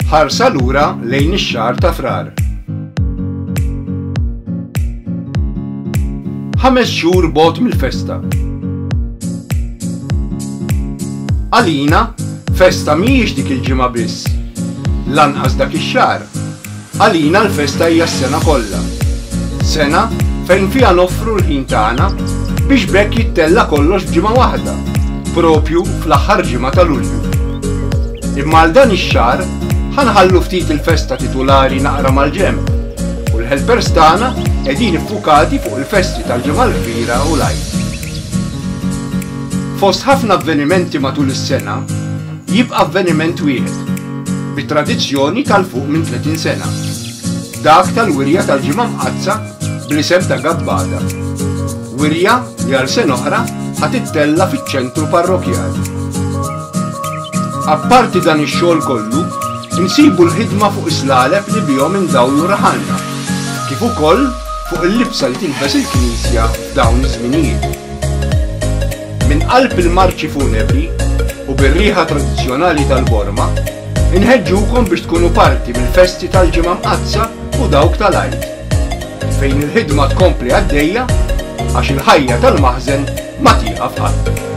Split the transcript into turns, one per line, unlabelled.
ħarsa lura lejn ix-xahar ta' Frar. 5 xhur bogħod mill-festa. Għalina, festa mhijiex dik il-ġimgħa biss, lanqas dak ix-xahar. Għalina l-festa hija s-sena kollha. Sena fejn fiha noffru l-ħin tagħna biex bekk jittella kollox b'ġimgħa waħda, propju fl-aħħar ġimgħa ta' Lulju. Imma għal dan ix-xahar ħanħallu ftit il-festa titolari naqra mal-ġenb u l-helpers tagħna qegħdin iffukati fuq il-festi tal-ġimgħa l-kbira u l-Għid. Fost ħafna avvenimenti matul is-sena, jibqa' avveniment wieħed, bit-tradizzjoni tal-fuq minn 30 sena. Dak tal-wirja tal-ġimgħa mqazza bl-isem ta' Gabbada. Wirja li għal sena oħra ħatittella fiċ-ċentru parrokjali. Apparti dan ix-xogħol kollu, insibu l-ħidma fuq is-slaleb li bihom indawlu raħalna, kif ukoll fuq il-libsa li tilbes il-Knisja f'dawn iż-żminijiet. Min qalb il-marċi funebri u bir-riħa tradizzjonali tal-Borma, inħeġġukom biex tkunu parti mill-festi tal-ġimgħa mqazza u dawk tal-Għid, fejn il-ħidma tkompli għaddejja għax il-ħajja tal-maħżen ma tieqaf qatt.